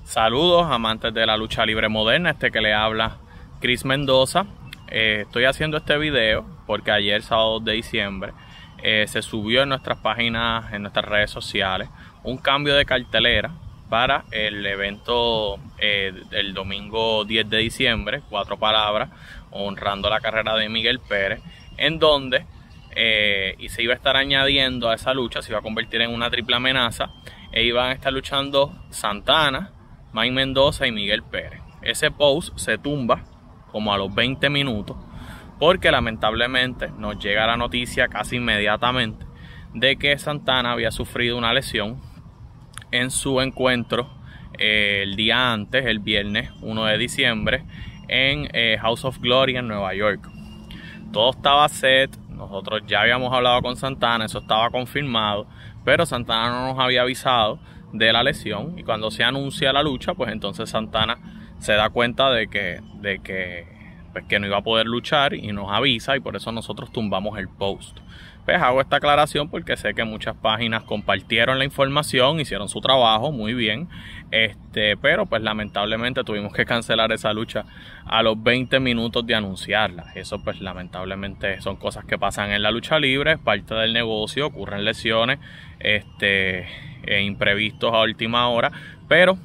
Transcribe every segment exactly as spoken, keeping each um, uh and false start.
Saludos amantes de la lucha libre moderna, este que le habla Chris Mendoza. Eh, estoy haciendo este video porque ayer, sábado dos de diciembre, eh, se subió en nuestras páginas, en nuestras redes sociales, un cambio de cartelera para el evento eh, del domingo diez de diciembre, Cuatro Palabras, honrando la carrera de Miguel Pérez, en donde eh, y se iba a estar añadiendo a esa lucha, se iba a convertir en una triple amenaza, e iban a estar luchando Santana, Mike Mendoza y Miguel Pérez. Ese post se tumba como a los veinte minutos porque lamentablemente nos llega la noticia casi inmediatamente de que Santana había sufrido una lesión en su encuentro eh, el día antes, el viernes uno de diciembre, en eh, House of Glory en Nueva York. Todo estaba set, nosotros ya habíamos hablado con Santana, eso estaba confirmado, pero Santana no nos había avisado de la lesión, y cuando se anuncia la lucha, pues entonces Santana se da cuenta de que, de que, pues que no iba a poder luchar y nos avisa, y por eso nosotros tumbamos el post. Pues hago esta aclaración porque sé que muchas páginas compartieron la información, hicieron su trabajo muy bien, este, pero pues lamentablemente tuvimos que cancelar esa lucha a los veinte minutos de anunciarla. Eso pues lamentablemente son cosas que pasan en la lucha libre, es parte del negocio, ocurren lesiones, este, e imprevistos a última hora, pero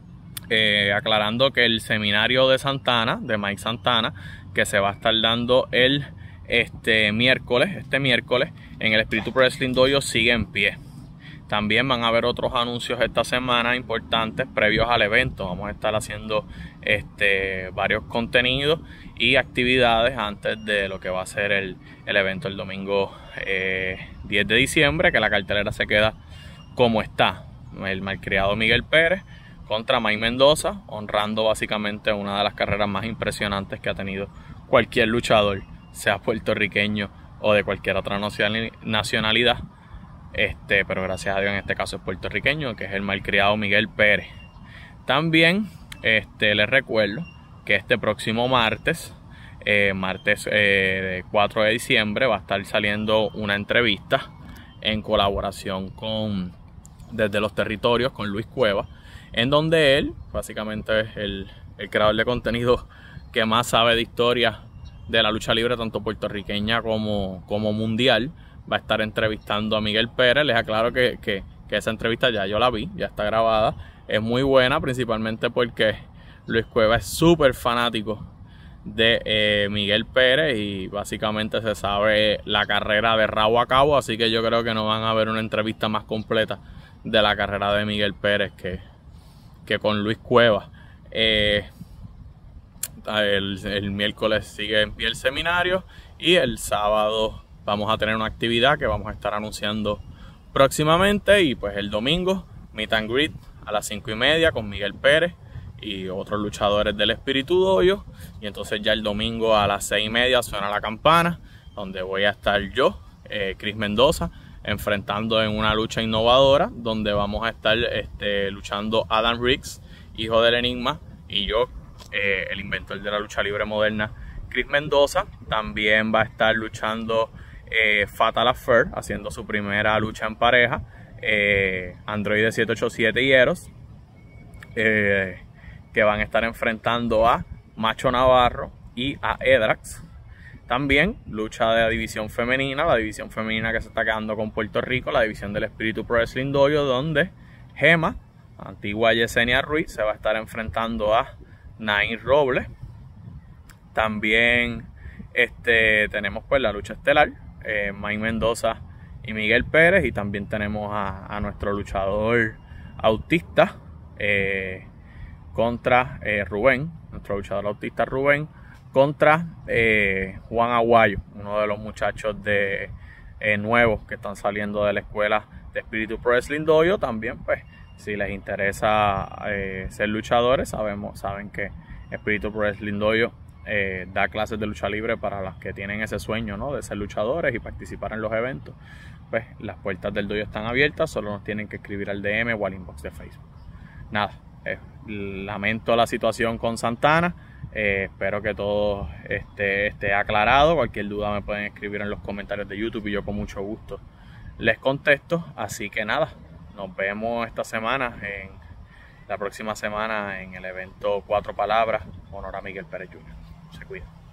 eh, aclarando que el seminario de Santana, de Mike Santana, que se va a estar dando el este miércoles, este miércoles en el Espíritu Pro Wrestling Dojo, sigue en pie. También van a haber otros anuncios esta semana importantes previos al evento. Vamos a estar haciendo este, varios contenidos y actividades antes de lo que va a ser el, el evento el domingo eh, diez de diciembre, que la cartelera se queda como está. El malcriado Miguel Pérez contra Mike Mendoza, honrando básicamente una de las carreras más impresionantes que ha tenido cualquier luchador, sea puertorriqueño o de cualquier otra nacionalidad, este, pero gracias a Dios en este caso es puertorriqueño, que es el malcriado Miguel Pérez. También este, les recuerdo que este próximo martes, eh, martes eh, cuatro de diciembre, va a estar saliendo una entrevista en colaboración con Desde los Territorios con Luis Cueva, en donde él básicamente es el, el creador de contenido que más sabe de historia de la lucha libre, tanto puertorriqueña como, como mundial. Va a estar entrevistando a Miguel Pérez. Les aclaro que, que, que esa entrevista ya yo la vi, ya está grabada. Es muy buena, principalmente porque Luis Cueva es súper fanático de eh, Miguel Pérez y básicamente se sabe la carrera de rabo a cabo, así que yo creo que no van a ver una entrevista más completa de la carrera de Miguel Pérez que, que con Luis Cueva. Eh, El, el miércoles sigue en pie el seminario y el sábado vamos a tener una actividad que vamos a estar anunciando próximamente, y pues el domingo meet and greet a las cinco y media con Miguel Pérez y otros luchadores del Espíritu Dojo, y entonces ya el domingo a las seis y media suena la campana, donde voy a estar yo, eh, Chris Mendoza, enfrentando en una lucha innovadora donde vamos a estar este, luchando Adam Riggs, hijo del Enigma, y yo, Eh, el inventor de la lucha libre moderna, Chris Mendoza. También va a estar luchando eh, Fatal Affair, haciendo su primera lucha en pareja, eh, Android siete ocho siete y Eros, eh, que van a estar enfrentando a Macho Navarro y a Edrax. También lucha de la división femenina, la división femenina que se está quedando con Puerto Rico, la división del Espíritu Pro Wrestling Dojo, donde Gema, antigua Yesenia Ruiz, se va a estar enfrentando a Nain Robles. También este, tenemos pues la lucha estelar, eh, Mike Mendoza y Miguel Pérez, y también tenemos a, a nuestro luchador autista eh, contra eh, Rubén, nuestro luchador autista Rubén contra eh, Juan Aguayo, uno de los muchachos de eh, nuevos que están saliendo de la escuela de Espíritu Pro Wrestling Dojo. También pues si les interesa eh, ser luchadores, sabemos, saben que Espíritu Pro Wrestling Dojo eh, da clases de lucha libre para los que tienen ese sueño, ¿no?, de ser luchadores y participar en los eventos. Pues las puertas del dojo están abiertas, solo nos tienen que escribir al D M o al inbox de Facebook. Nada, eh, lamento la situación con Santana, eh, espero que todo esté, esté aclarado. Cualquier duda me pueden escribir en los comentarios de YouTube y yo con mucho gusto les contesto. Así que nada, nos vemos esta semana en la próxima semana en el evento Cuatro Palabras, honor a Miguel Pérez junior Se cuida.